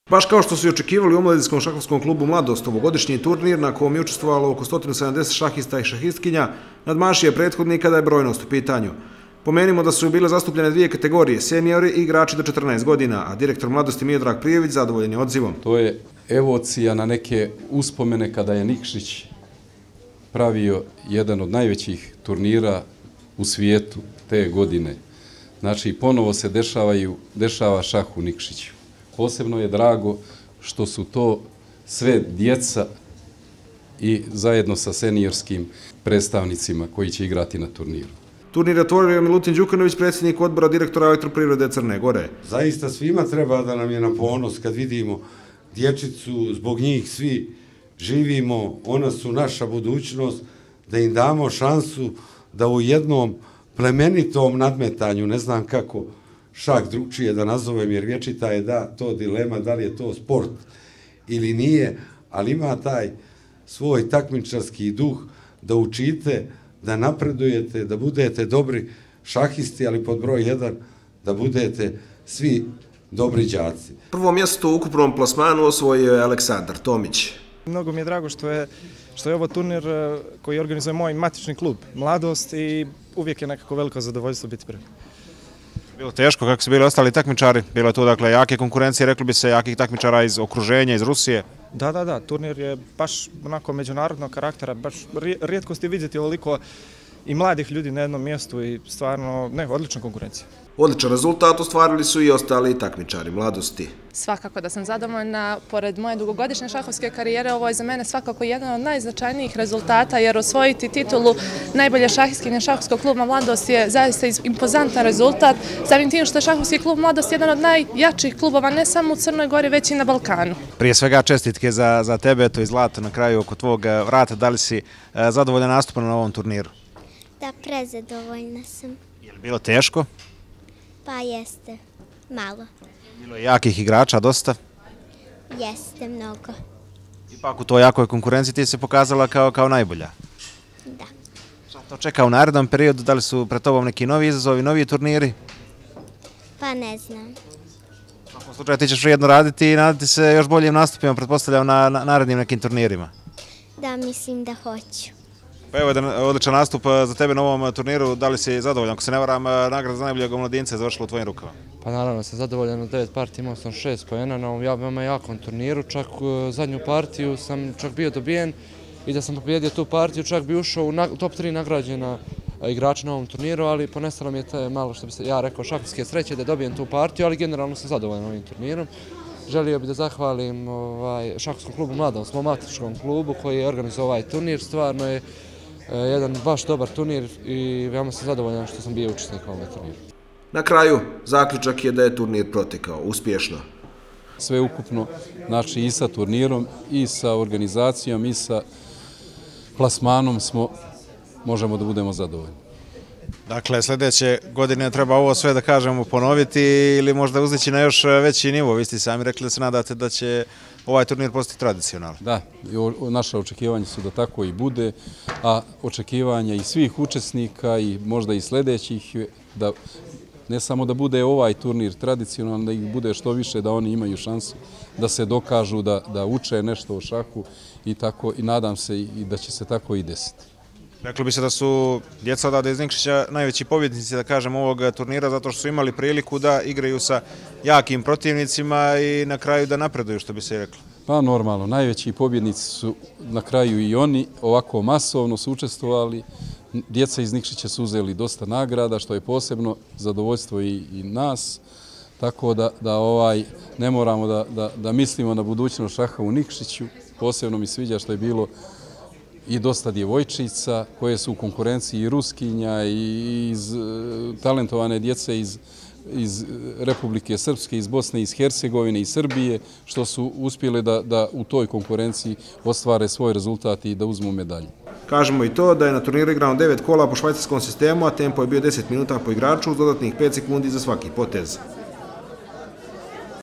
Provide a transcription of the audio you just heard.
Baš kao što su i očekivali u omladinskom šahovskom klubu Mladost, ovogodišnji turnir na kojem je učestvovalo oko 170 šahista i šahistkinja nadmašio je prethodnik kada je brojnost u pitanju. Pomenimo da su bile zastupljene dvije kategorije, seniori i igrači do 14 godina, a direktor Mladosti Miodrag Prijević zadovoljen je odzivom. To je evocija na neke uspomene kada je Nikšić pravio jedan od najvećih turnira u svijetu te godine. Znači, ponovo se dešava šah u Nikšiću. Posebno je drago što su to sve djeca i zajedno sa seniorskim predstavnicima koji će igrati na turniru. Turnir je otvorio Milutin Đukanović, predsjednik odbora direktora Elektroprivrede Crne Gore. Zaista svima treba da nam je na ponos kad vidimo dječicu, zbog njih svi živimo, ona su naša budućnost, da im damo šansu da u jednom plemenitom nadmetanju, ne znam kako šah drugčije da nazovem, jer vječita je to dilema da li je to sport ili nije, ali ima taj svoj takmičarski duh da učite, da napredujete, da budete dobri šahisti, ali pod broj 1 da budete svi dobri đaci. Prvo mjesto u ukupnom plasmanu osvojio je Aleksandar Tomić. Mnogo mi je drago što je ovo turnir koji organizuje moj matični klub Mladost i uvijek je nekako veliko zadovoljstvo biti prvi. Bilo teško kako su bili ostali takmičari, bilo je tu dakle jake konkurencije, rekli bi se jakih takmičara iz okruženja, iz Rusije. Da, turnir je baš onako međunarodnog karaktera, baš rijetko ste vidjeti ovoliko i mladih ljudi na jednom mjestu i stvarno odlična konkurencija. Odličan rezultat ostvarili su i ostali takmičari Mladosti. Svakako da sam zadovoljna, pored moje dugogodišnje šahovske karijere, ovo je za mene svakako jedan od najznačajnijih rezultata, jer osvojiti titulu najbolje šahistkinje šahovskog kluba Mladost je zaista impozantan rezultat, samim tim što je šahovski klub Mladost jedan od najjačih klubova ne samo u Crnoj Gori, već i na Balkanu. Prije svega čestitke za tebe, to je zlato na kraju oko tvog vrata. Da li si zadovoljan nastupom na ovom turniru? Da, prezadovoljna sam. Je li bilo teško? Pa jeste, malo. Bilo je jakih igrača dosta? Jeste, mnogo. Ipak u toj jakoj konkurenciji ti se pokazala kao najbolja? Da. Šta to čeka u narednom periodu? Da li su pred tobom neki novi izazovi, novi turniri? Pa ne znam. U svakom slučaju ti ćeš vrijedno raditi i nadati se još boljim nastupima, pretpostavljam, na narednim nekim turnirima. Da, mislim da hoću. Pa evo jedan odličan nastup za tebe na ovom turniru. Da li si zadovoljan? Ako se ne varam, nagrada za najboljeg omladinca je završila u tvojim rukama. Pa naravno sam zadovoljan, u 9 partija imao sam 6 poena na ovom veoma jakom turniru. Čak zadnju partiju sam čak bio dobijen i da sam pobjedio tu partiju, čak bi ušao u top 3 nagrađena igrača na ovom turniru, ali ponestalo mi je te malo, što bi se ja rekao, šahovske sreće da dobijem tu partiju, ali generalno sam zadovoljan ovim turnirom. Želio bih da zahvalim šahovskom klubu Mladost, svom matičnom klubu koji je organizovao ovaj turnir. Stvarno je jedan baš dobar turnir i veoma sam zadovoljan što sam bio učesnik u ovom turniru. Na kraju, zaključak je da je turnir protekao uspješno. Sve ukupno, znači i sa turnirom, i sa organizacijom, i sa plasmanom možemo da budemo zadovoljni. Dakle, sljedeće godine treba ovo sve da kažemo ponoviti ili možda uzdići na još veći nivo. Vi ste sami rekli da se nadate da će ovaj turnir postati tradicionalan. Da, naša očekivanja su da tako i bude, a očekivanja i svih učesnika i možda i sljedećih, da ne samo da bude ovaj turnir tradicionalan, da ih bude što više, da oni imaju šansu da se dokažu, da uče nešto o šahu i nadam se i da će se tako i desiti. Rekli bi se da su djeca odavde iz Nikšića najveći pobjednici, da kažem, ovog turnira, zato što su imali priliku da igraju sa jakim protivnicima i na kraju da napreduju, što bi se reklo. Pa normalno, najveći pobjednici su na kraju i oni, ovako masovno su učestvovali. Djeca iz Nikšića su uzeli dosta nagrada, što je posebno zadovoljstvo i nas. Tako da ne moramo da mislimo na budućnost šaha u Nikšiću. Posebno mi sviđa što je bilo i dosta djevojčica koje su u konkurenciji i Ruskinja i iz talentovane djece iz Republike Srpske, iz Bosne, iz Hercegovine i Srbije, što su uspjeli da u toj konkurenciji ostvare svoj rezultat i da uzmu medalje. Kažemo i to da je na turniru igrano 9 kola po švajcarskom sistemu, a tempo je bio 10 minuta po igraču uz dodatnih 5 sekundi za svaki potez.